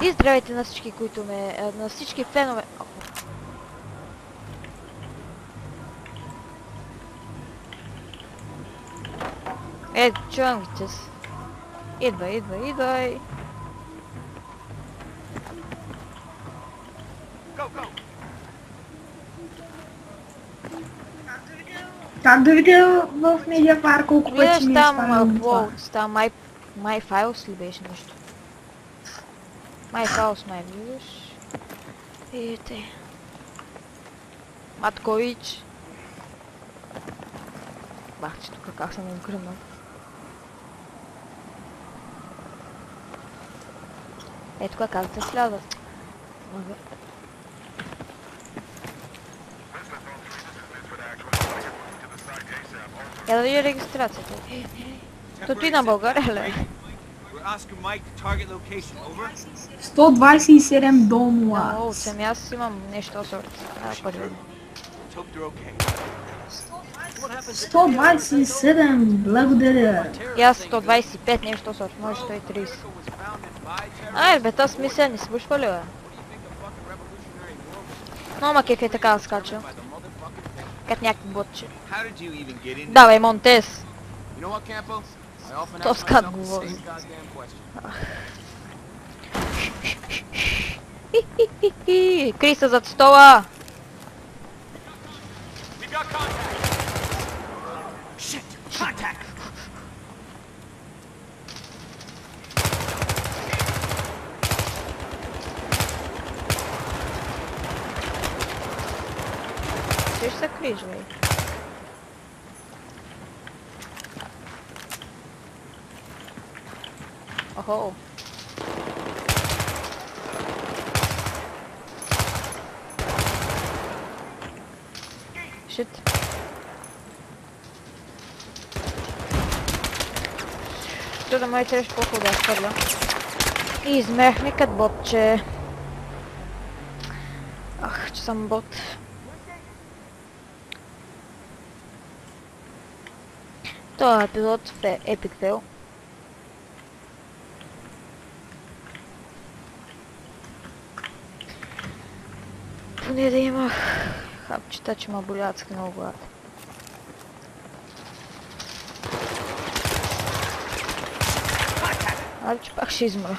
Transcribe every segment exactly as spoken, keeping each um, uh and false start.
И здравейте на всички, които ме... на всички фенове... Е, чувам ги, че си. Идва, идва, идвай. Как да видя в медиапар колко пъти си ми е свалено това? Виждаш там My, My Files ли беше нещо? My Files май виждаш. Видите. Маткович. Бах, че тук как съм им гръмнал. Е, тук как да слязат. Я да видя регистрацията. То ти на България ли? сто двайсет и седем дома. О, сами аз имам нещо сорт. А, първи. сто двайсет и седем, благодаря. И аз сто двайсет и пет нещо сорт, може сто и трийсет. Ай, бе, та смисъл не свършва ли, бе? Но ма кеф е така да скача. Като някакви ботче. Давай, Монтес! То скат говори. Криса зад стола! Ти ще се криш, бе. Охо. Шит. Що да май трябваше по-хубаво да изхвърля. И измерихме като ботче. Ах, че съм бот. Това е епизод в Epic Fail. Поне да имах хапчета, че ма болят с много глад. Али че пак ще измра.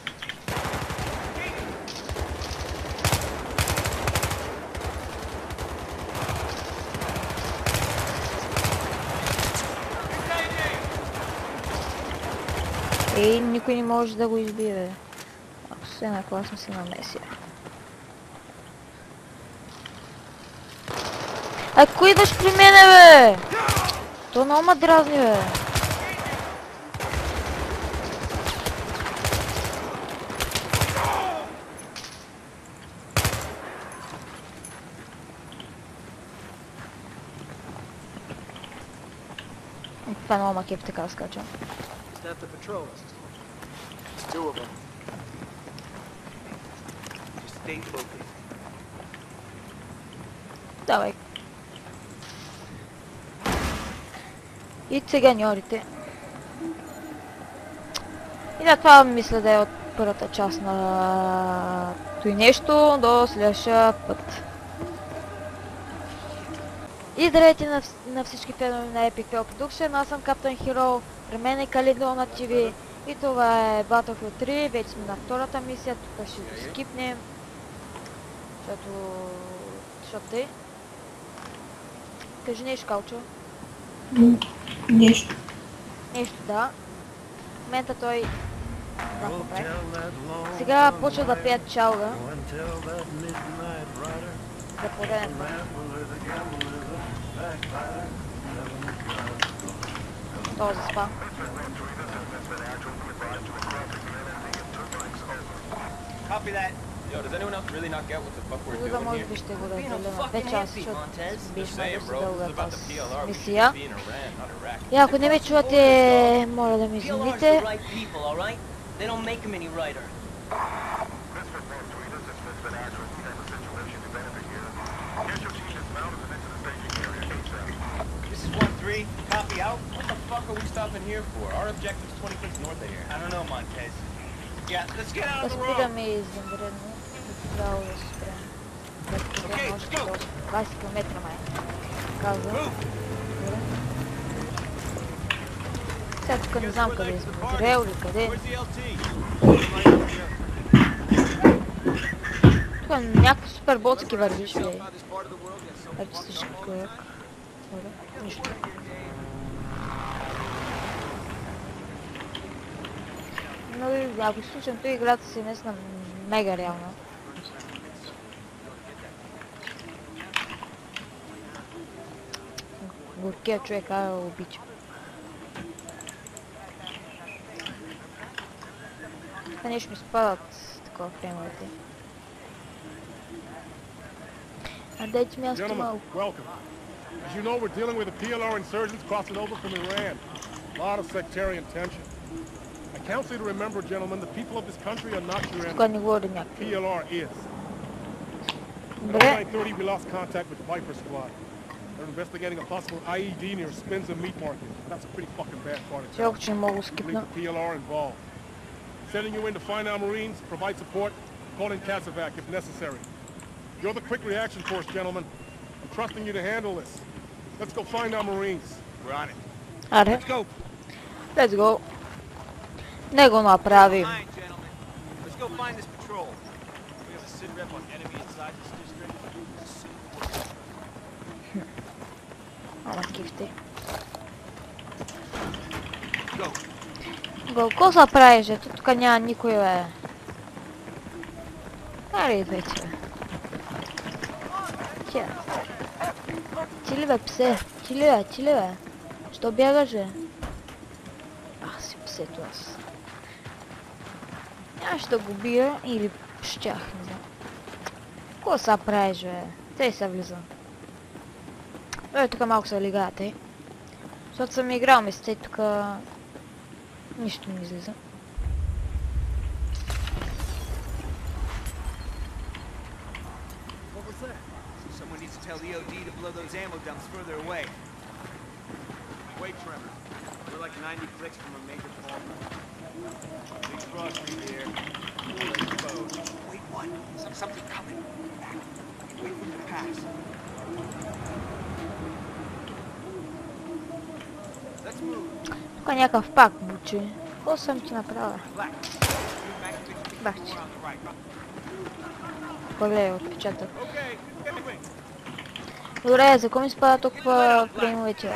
Ей, никой не може да го избие, бе. Ако се на клас съм се намесия. А кой идваш при мене, бе? То много ма дразни, бе. Това много ма кеф така скачам. Давай. И циганьорите. И да, това мисля да е от първата част на той нещо до следващия път. И здравейте на, на всички фенове на Epic Fail Production, аз съм Каптан Хиро, при мен е Калидо на ти ви и това е BattleField три, вече сме на втората мисия, тук ще го скипнем, защото... защото тъй. Кажи нещо, Калчо. Нещо. Нещо, да. В момента той... Сега почва да пеят чалга. За пореден път. Този спа. За да може би ще го разделя на две части, защото бихме доста дългата мисия. И ако не ме чувате, моля да ми извините. Copy out. What the fuck are we stopping here for? Our objective's twenty clicks north of here. I don't know, Montez. Да спираме извънредно. Трябва да се спрем. Да спрем още доста. двайсет километра май. Казва. Добре. Сега тук не знам къде сме. Израел ли къде? Тук някакъв супер ботски вървиш, бе. Артистички кояк. Нищо. Но ако изключим той, играта си наистина мега реална. Горкия човек, а обича. Това нещо ми спадат такова фреймовете. А дайте място малко. As you know, we're dealing with the P L R insurgents crossing over from Iran. A lot of sectarian tension. I counsel you to remember, gentlemen, the people of this country are not your enemy. P L R is. At nine thirty, we lost contact with the Viper squad. They're investigating a possible I E D near Spinza Meat Market. That's a pretty fucking bad part of town. Leave the P L R involved. Sending you in to find our Marines, provide support, call in Casevac if necessary. You're the quick reaction force, gentlemen. I'm trusting you to handle this. Let's go find our Marines. We're on it. Let's go. Let's go. Не го направим. Let's go find this patrol. We have a sit rep on enemy inside this district. Ама кифти. Go. Го, ко са правиш, ето тук няма никой, бе. Аре, идвайте, бе. Тя. Ти ли, бе, псе? Ти ли, бе? Ти ли, бе? Що бягаш, бе? Аз си псето аз. Аз ще го бия или щях, не знам. Ко са правиш, бе? Тъй се влизам. Бе, тук малко се лигат, ей. Защото съм играл месте и тук нищо не излиза. Someone needs to tell E O D to blow those ammo dumps further away. Wait, Trevor. We're like ninety clicks from a major fault. Big frost here. Wait, what? Something coming. Wait for them to pass. Let's move. Тук някакъв пак бучи. Какво съм ти направил? Бахче. Погледай отпечатък. Добре, за кого ми спада толкова фреймовете?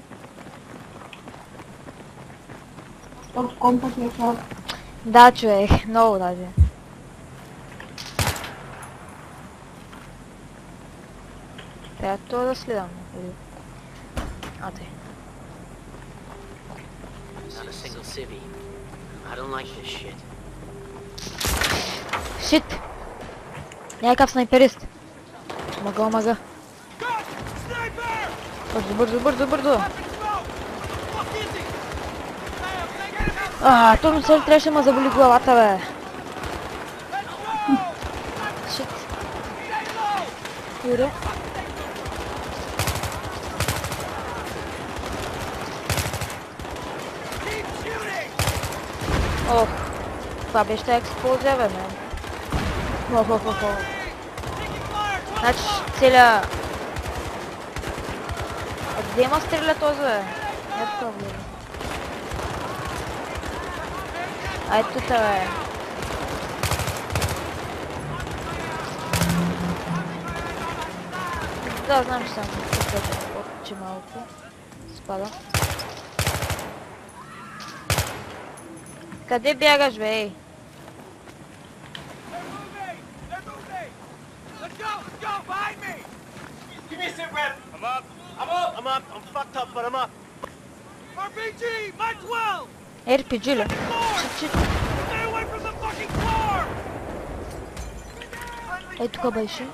От компасния флаг. Да, човек, много даже. Трябва това да следам. А, те. Not a single civvy. I don't like this shit. Shit! Някакъв снайперист. Мага, мага. Бързо, бързо, бързо, бързо. Ааа, точно сега трябваше да ме заболи главата, бе. Shit. Юре. Ох, това беше експлозия, бе, мен. Ох, ох, ох, ох. Значи целя... А къде има стреля този, бе? Не тук влиза. Ай, тук, бе. Да, знам, че съм тук, че малко. Спада. Къде бягаш, бе, ей? I'm up. I'm up. I'm up. I'm fucked up, but I'm up. R P G, my twelve. Р P G ли? Чит, чит. Stay away from the fucking car. Ей, тук беше.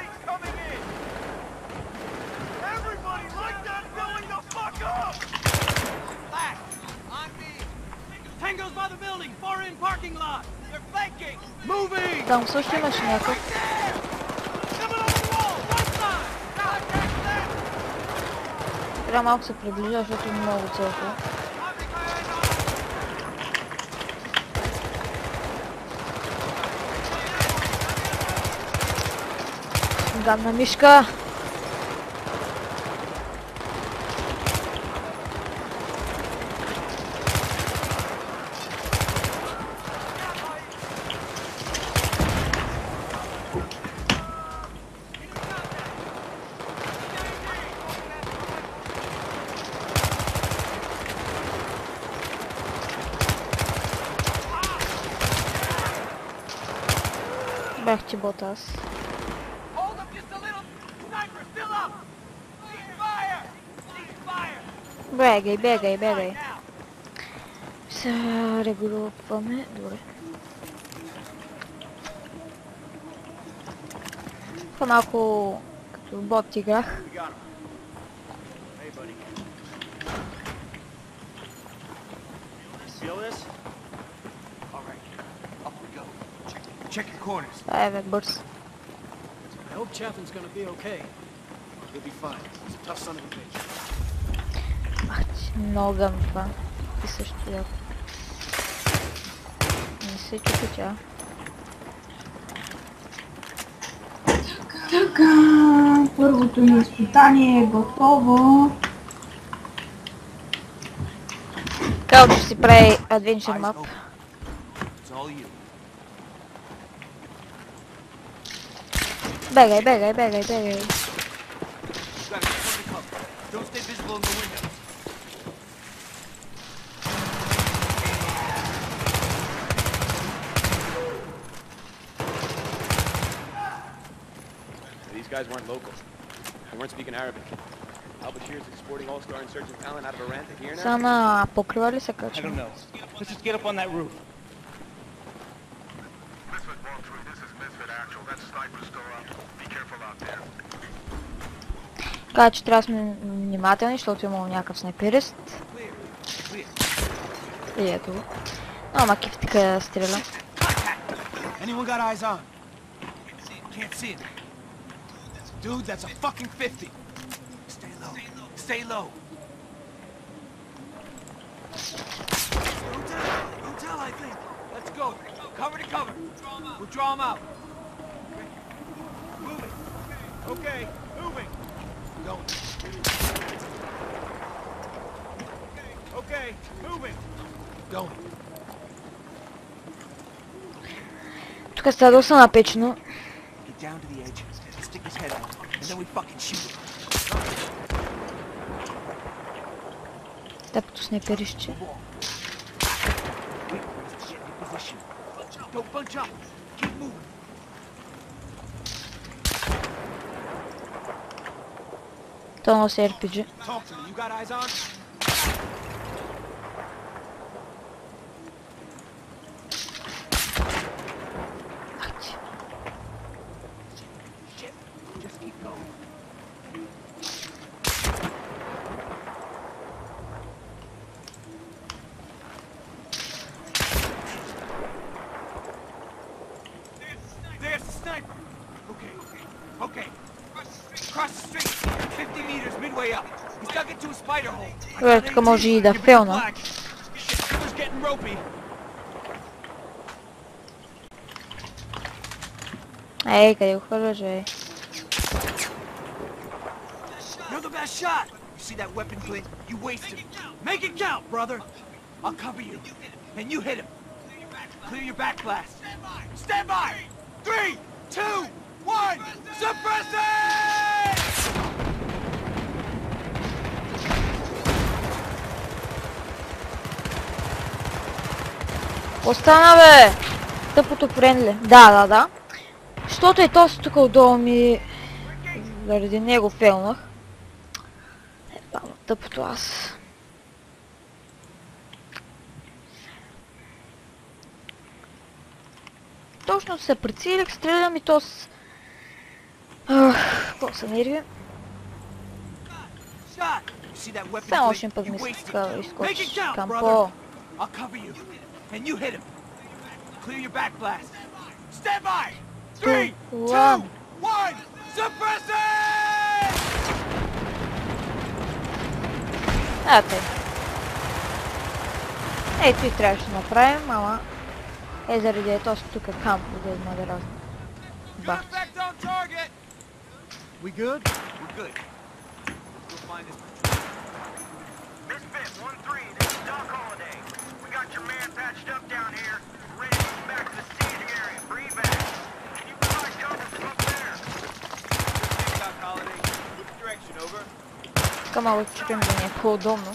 Everybody like that filling the fuck up. Back. On me. Tango's by the building, far in parking lot. They're faking. Moving. Там също имаше някакъв. Трябва малко се приближа, защото има много целко. Гадна мишка. Бях ти ботас. Бегай, бегай, бегай. Се регулуваме. Добре. Това малко като бот играх. Check your corners. Това е бе бърз. I hope Chaffin's gonna be okay. He'll be fine. He's a tough son of a bitch. Ах ти, много гъм това. И също яко. Не се чупи тя. Така, първото ни изпитание е готово. Казал, че си прави Adventure Map. It's all you. Бегай, бегай, бегай, бегай. You gotta get from the cover. Don't stay visible in the windows. These guys weren't local. They weren't speaking Arabic. Al-Bashir's exporting all-star insurgent talent out of Iran to here now? Са на покрива ли се I don't качва? know. Let's just get up on that roof. Misfit one three, this is Misfit Actual. That sniper's still up. Be careful out there. Каза, че трябва да сме внимателни, защото имало някакъв снайперист. Clear. Clear. И ето го. Ама киф така стреля. Anyone got eyes on? Can't see him. Dude, that's a fucking fifty. Stay low. Stay low. Hotel. Hotel, I think. Let's go. Cover to cover. We'll draw him out. Moving. Okay, moving. Going. Okay, moving. Going. Тук става доста напечено. Get down to the edge, stick his head out, and then we fucking shoot him. Тъпото снайперище. Wait for us to get in position. Don't bunch up. Keep moving. То носи Ар Пи Джи. Talk to me. You got eyes on? Ах ти. Shit. Just keep going. There's the sniper. Okay. Okay. Cross the street. fifty meters midway up. He's dug into a spider hole. Добре, тук може и да Give it a фелна. flag. Shit, Killer's getting ropey. Ей, къде го хвърляш, бе? You're the best shot. You see that weapon glint? You wasted it. Make it count, brother. I'll cover you. And you hit him. Clear your back blast. Stand by. Three, two, one. Suppress it! Остана, бе! Тъпото френли. Да, да, да. Защото е този тук отдолу ми... Заради него фелнах. Е, баба, тъпото аз. Точно се прицелих, стрелям и то с... Какво са нерви? Shot. You see that weapon Само glint? още път You ми wasted се it. така Make it изкочиш count, към brother. по... I'll cover you. And you hit him. Clear your back blast. Stand by. Three, two, one. one. Suppress it! А, тъй. Ето и трябваше да направим, ама... Е, заради е точно тук камп, да има да разни. Good effect on target. We good? We're good. Let's go find this patrol. Misfit one three, this is Doc Holiday. We got your man patched up down here. Ready to move back to the staging area for evac. Can you provide cover from up there? Good Doc Holiday. Which direction, over? Така малко чупим да ни е по-удобно.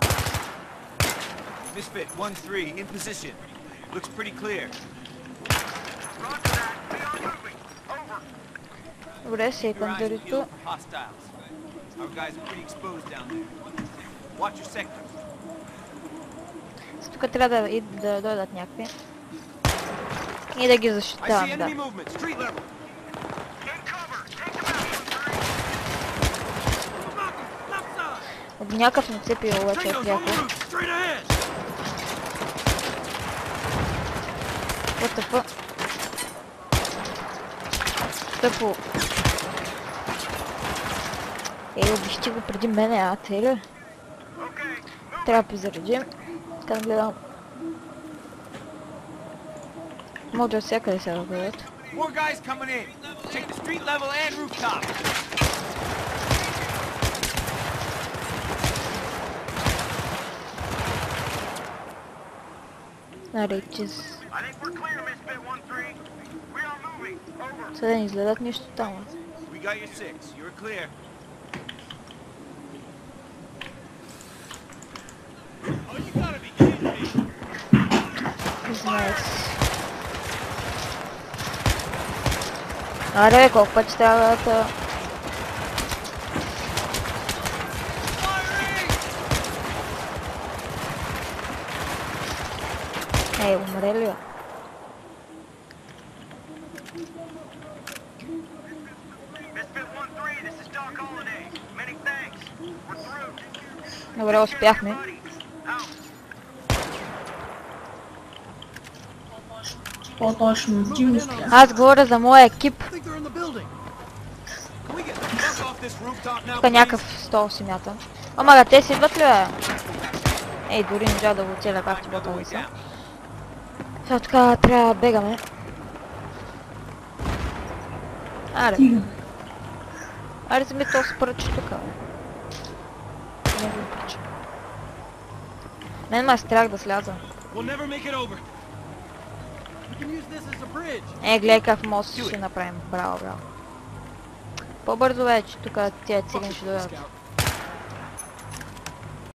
Misfit one three, in position. Looks pretty clear. Roger that. We are moving. Over. Добре, Keep your eyes секундарито. peeled for hostiles. Our guys are pretty exposed down there. Watch your sector. Тук трябва да, и, да дойдат някакви. И да ги I see защитавам, да. enemy movement. Street level. In cover. Take them out, one three. От някакъв не цепи обаче от някой. Straight ahead! What the fuck? Тъпо. Ей, убихте го преди мене, а те ли? Трябва да позаредим. Така да гледам. Може от всякъде се разгледат. More guys coming in. Take the street level and rooftop. Наречис. I think we're clear, Misfit one three. We are moving. Over. Сега да ни изгледат нищо там. We got your six. You're clear. Oh, you gotta be kidding me. Знаеш. Аре, колко пъти трябва да... Ей, умре ли? Misfit one three, this is Doc Holiday. Many thanks. We're through. Добре, успяхме. По-точно, ти успя. Аз говоря за моя екип. I think they're in the building. Can we get the fuck off this rooftop now, Тук please? някакъв стол си мятам. Ама да, те си идват ли, бе? Ей, дори не трябва да го целя както Another готови way са. down. Сега така трябва да бегаме. Аре, Стига. аре си ми то спръчи тук, бе. Не го прича. Мен ма страх да сляза. We'll never make it over. We can use this as a bridge. Е, гледай как мост ще направим. Браво, браво. По-бързо вече, тук тия цигани ще дойдат. Scout.